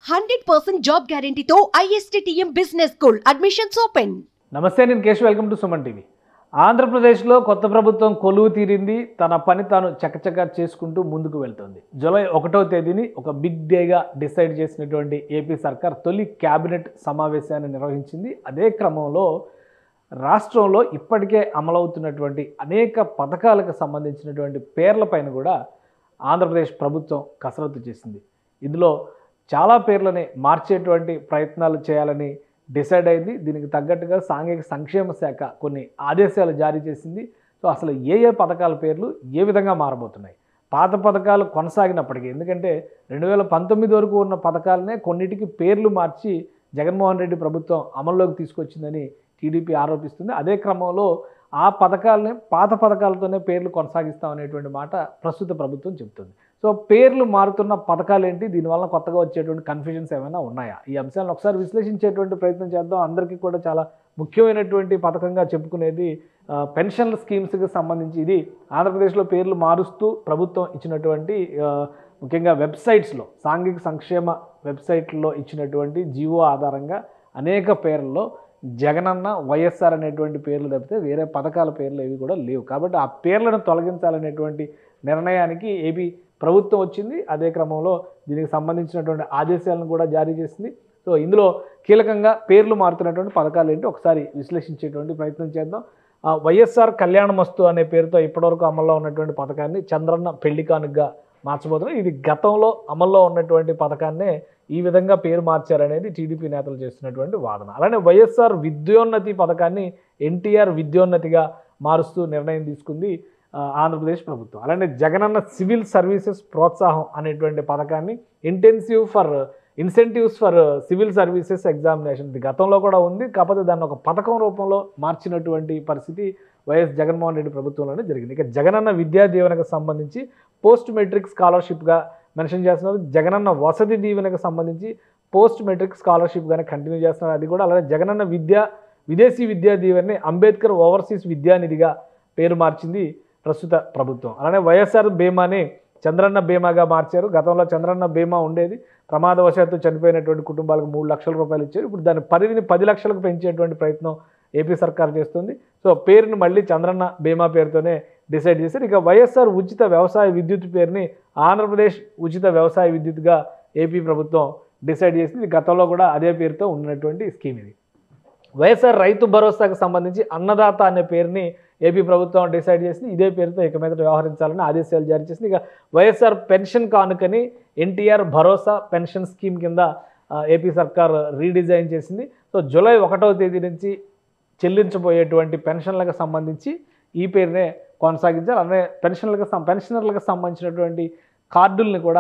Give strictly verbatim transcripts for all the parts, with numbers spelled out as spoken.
Hundred percent job గ్యారంటీతో ISTTM business school admissions open. నమస్తే, నేను Kesh. Welcome to Suman TV. ఆంధ్రప్రదేశ్లో కొత్త ప్రభుత్వం కొలువు తీరింది. తన పని తాను చకచకా చేసుకుంటూ ముందుకు వెళ్తుంది. జూలై ఒకటో తేదీని ఒక బిగ్ డేగా డిసైడ్ చేసినటువంటి ఏపీ సర్కార్ తొలి క్యాబినెట్ సమావేశాన్ని నిర్వహించింది. అదే క్రమంలో రాష్ట్రంలో ఇప్పటికే అమలవుతున్నటువంటి అనేక పథకాలకు సంబంధించినటువంటి పేర్లపైన కూడా ఆంధ్రప్రదేశ్ ప్రభుత్వం కసరత్తు చేసింది. ఇందులో చాలా పేర్లని మార్చేటువంటి ప్రయత్నాలు చేయాలని డిసైడ్ అయింది. దీనికి తగ్గట్టుగా సాంఘిక సంక్షేమ శాఖ కొన్ని ఆదేశాలు జారీ చేసింది. సో అసలు ఏ ఏ పథకాల పేర్లు ఏ విధంగా మారబోతున్నాయి, పాత పథకాలు కొనసాగినప్పటికీ, ఎందుకంటే రెండు వేల పంతొమ్మిది వరకు ఉన్న పథకాలనే కొన్నిటికి పేర్లు మార్చి జగన్మోహన్ రెడ్డి ప్రభుత్వం అమల్లోకి తీసుకొచ్చిందని టీడీపీ ఆరోపిస్తుంది. అదే క్రమంలో ఆ పథకాలనే పాత పథకాలతోనే పేర్లు కొనసాగిస్తాం అనేటువంటి మాట ప్రస్తుత ప్రభుత్వం చెబుతుంది. సో పేర్లు మారుతున్న పథకాలు ఏంటి, దీనివల్ల కొత్తగా వచ్చేటువంటి కన్ఫ్యూజన్స్ ఏమైనా ఉన్నాయా, ఈ అంశాలను ఒకసారి విశ్లేషించేటువంటి ప్రయత్నం చేద్దాం. అందరికీ కూడా చాలా ముఖ్యమైనటువంటి పథకంగా చెప్పుకునేది పెన్షన్ల స్కీమ్స్కి సంబంధించి. ఇది ఆంధ్రప్రదేశ్లో పేర్లు మారుస్తూ ప్రభుత్వం ఇచ్చినటువంటి ముఖ్యంగా వెబ్సైట్స్లో, సాంఘిక సంక్షేమ వెబ్సైట్లో ఇచ్చినటువంటి జీవో ఆధారంగా అనేక పేర్లలో జగనన్న, వైఎస్ఆర్ అనేటువంటి పేర్లు తప్పితే వేరే పథకాల పేర్లు ఏవి కూడా లేవు. కాబట్టి ఆ పేర్లను తొలగించాలనేటువంటి నిర్ణయానికి ఏపీ ప్రభుత్వం వచ్చింది. అదే క్రమంలో దీనికి సంబంధించినటువంటి ఆదేశాలను కూడా జారీ చేసింది. సో ఇందులో కీలకంగా పేర్లు మారుతున్నటువంటి పథకాలు ఏంటి ఒకసారి విశ్లేషించేటువంటి ప్రయత్నం చేద్దాం. వైఎస్ఆర్ కళ్యాణమస్తు అనే పేరుతో ఇప్పటివరకు అమల్లో ఉన్నటువంటి పథకాన్ని చంద్రన్న పెళ్లి కానుకగా మార్చబోతున్నారు. ఇది గతంలో అమల్లో ఉన్నటువంటి పథకాన్నే ఈ విధంగా పేరు మార్చారనేది టీడీపీ నేతలు చేస్తున్నటువంటి వాదన. అలానే వైఎస్ఆర్ విద్యోన్నతి పథకాన్ని ఎన్టీఆర్ విద్యోన్నతిగా మారుస్తూ నిర్ణయం తీసుకుంది ఆంధ్రప్రదేశ్ ప్రభుత్వం. అలానే జగనన్న సివిల్ సర్వీసెస్ ప్రోత్సాహం అనేటువంటి పథకాన్ని intensive for incentives for civil services examination, ఇది గతంలో కూడా ఉంది, కాకపోతే దాన్ని ఒక పథకం రూపంలో మార్చినటువంటి పరిస్థితి వైఎస్ జగన్మోహన్ రెడ్డి ప్రభుత్వంలోనే జరిగింది. ఇక జగనన్న విద్యా దీవెనకు సంబంధించి పోస్ట్ మెట్రిక్ స్కాలర్షిప్గా మెన్షన్ చేస్తున్నారు. జగనన్న వసతి దీవెనకు సంబంధించి పోస్ట్ మెట్రిక్ స్కాలర్షిప్గానే కంటిన్యూ చేస్తున్నారు. అది కూడా అలానే జగనన్న విద్యా విదేశీ విద్యా దీవెనని అంబేద్కర్ ఓవర్సీస్ విద్యానిధిగా పేరు మార్చింది ప్రస్తుత ప్రభుత్వం. అలానే వైఎస్ఆర్ బీమాని చంద్రన్న బీమాగా మార్చారు. గతంలో చంద్రన్న బీమా ఉండేది, ప్రమాదవశాత్తు చనిపోయినటువంటి కుటుంబాలకు మూడు లక్షల రూపాయలు ఇచ్చారు. ఇప్పుడు దాని పరిధిని పది లక్షలకు పెంచేటువంటి ప్రయత్నం ఏపీ సర్కార్ చేస్తుంది. సో పేరుని మళ్ళీ చంద్రన్న బీమా పేరుతోనే డిసైడ్ చేశారు. ఇక వైఎస్ఆర్ ఉచిత వ్యవసాయ విద్యుత్ పేరుని ఆంధ్రప్రదేశ్ ఉచిత వ్యవసాయ విద్యుత్గా ఏపీ ప్రభుత్వం డిసైడ్ చేసింది. గతంలో కూడా అదే పేరుతో ఉన్నటువంటి స్కీమ్ ఇది. వైఎస్ఆర్ రైతు భరోసాకు సంబంధించి అన్నదాత అనే పేరుని ఏపీ ప్రభుత్వం డిసైడ్ చేసింది. ఇదే పేరుతో ఇక మీద వ్యవహరించాలని ఆదేశాలు జారీ చేసింది. ఇక వైఎస్ఆర్ పెన్షన్ కానుకని ఎన్టీఆర్ భరోసా పెన్షన్ స్కీమ్ కింద ఏపీ సర్కార్ రీడిజైన్ చేసింది. సో జూలై ఒకటవ తేదీ నుంచి చెల్లించబోయేటువంటి పెన్షన్లకు సంబంధించి ఈ పేరునే కొనసాగించాలి. అలానే పెన్షన్లకు పెన్షనర్లకు సంబంధించినటువంటి కార్డుల్ని కూడా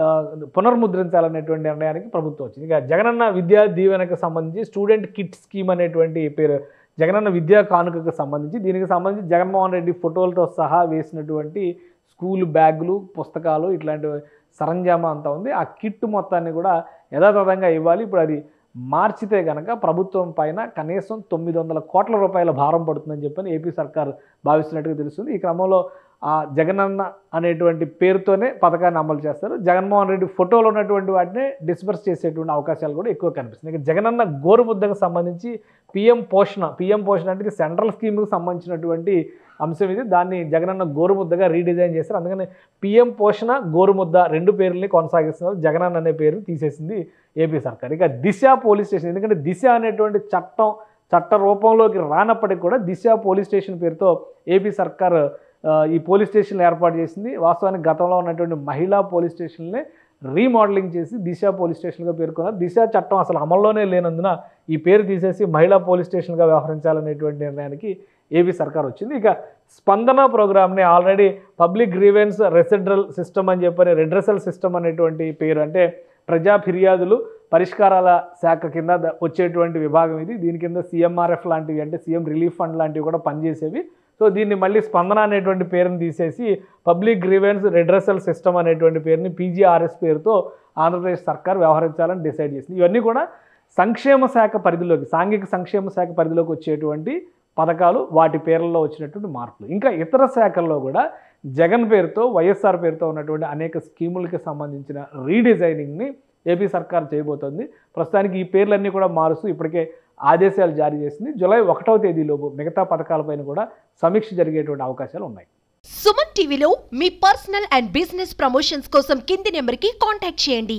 పునర్ముద్రించాలనేటువంటి నిర్ణయానికి ప్రభుత్వం వచ్చింది. ఇక జగనన్న విద్యా దీవెనకు సంబంధించి స్టూడెంట్ కిట్ స్కీమ్ అనేటువంటి పేరు జగనన్న విద్యా కానుకకు సంబంధించి, దీనికి సంబంధించి జగన్మోహన్ రెడ్డి ఫోటోలతో సహా వేసినటువంటి స్కూల్ బ్యాగులు, పుస్తకాలు, ఇట్లాంటి సరంజామా అంతా ఉంది. ఆ కిట్ మొత్తాన్ని కూడా యథాతథంగా ఇవ్వాలి. ఇప్పుడు అది మార్చితే కనుక ప్రభుత్వం పైన కనీసం తొమ్మిది వందల కోట్ల రూపాయల భారం పడుతుందని చెప్పని ఏపీ సర్కార్ భావిస్తున్నట్టుగా తెలుస్తుంది. ఈ క్రమంలో ఆ జగనన్న అనేటువంటి పేరుతోనే పథకాన్ని అమలు చేస్తారు. జగన్మోహన్ రెడ్డి ఫోటోలో ఉన్నటువంటి వాటిని డిస్బర్స్ చేసేటువంటి అవకాశాలు కూడా ఎక్కువ కనిపిస్తుంది. ఇక జగనన్న గోరుముద్దకు సంబంధించి పిఎం పోషణ పిఎం పోషణ అంటే సెంట్రల్ స్కీమ్కి సంబంధించినటువంటి అంశం ఇది. దాన్ని జగనన్న గోరుముద్దగా రీడిజైన్ చేస్తారు. అందుకని పిఎం పోషణ, గోరుముద్ద రెండు పేర్లని కొనసాగిస్తున్నారు. జగనన్న అనే పేరు తీసేసింది ఏపీ సర్కార్. ఇక దిశ పోలీస్ స్టేషన్, ఎందుకంటే దిశ అనేటువంటి చట్టం చట్ట రూపంలోకి రానప్పటికీ కూడా దిశ పోలీస్ స్టేషన్ పేరుతో ఏపీ సర్కార్ ఈ పోలీస్ స్టేషన్లు ఏర్పాటు చేసింది. వాస్తవానికి గతంలో ఉన్నటువంటి మహిళా పోలీస్ స్టేషన్లనే రీమోడలింగ్ చేసి దిశ పోలీస్ స్టేషన్గా పేర్కొన్నారు. దిశ చట్టం అసలు అమల్లోనే లేనందున ఈ పేరు తీసేసి మహిళా పోలీస్ స్టేషన్గా వ్యవహరించాలనేటువంటి నిర్ణయానికి ఏపీ సర్కార్ వచ్చింది. ఇక స్పందన ప్రోగ్రామ్ని ఆల్రెడీ పబ్లిక్ గ్రీవెన్స్ రెసిడ్రల్ సిస్టమ్ అని చెప్పని రెడ్రెసల్ సిస్టమ్ అనేటువంటి పేరు, అంటే ప్రజా ఫిర్యాదులు పరిష్కారాల శాఖ కింద వచ్చేటువంటి విభాగం ఇది. దీని కింద సీఎంఆర్ఎఫ్ లాంటివి, అంటే సీఎం రిలీఫ్ ఫండ్ లాంటివి కూడా పనిచేసేవి. సో దీన్ని మళ్ళీ స్పందన అనేటువంటి పేరుని తీసేసి పబ్లిక్ గ్రీవెన్స్ రెడ్రెసల్ సిస్టమ్ అనేటువంటి పేరుని పీజీఆర్ఎస్ పేరుతో ఆంధ్రప్రదేశ్ సర్కార్ వ్యవహరించాలని డిసైడ్ చేసింది. ఇవన్నీ కూడా సంక్షేమ శాఖ పరిధిలోకి, సాంఘిక సంక్షేమ శాఖ పరిధిలోకి వచ్చేటువంటి పథకాలు, వాటి పేర్లలో వచ్చినటువంటి మార్పులు. ఇంకా ఇతర శాఖల్లో కూడా జగన్ పేరుతో వైఎస్ఆర్ పేరుతో ఉన్నటువంటి అనేక స్కీములకు సంబంధించిన రీడిజైనింగ్ని ఏపీ సర్కార్ చేయబోతోంది. ప్రస్తుతానికి ఈ పేర్లన్నీ కూడా మారుస్తూ ఇప్పటికే ఆదేశాలు జారీ చేసింది. జూలై ఒకటవ తేదీలోపు మిగతా పథకాలపైన కూడా సమీక్ష జరిగేటువంటి అవకాశాలు ఉన్నాయి. సుమన్ టీవీలో మీ పర్సనల్ అండ్ బిజినెస్ ప్రమోషన్స్ కోసం కింది నెంబర్కి కాంటాక్ట్ చేయండి.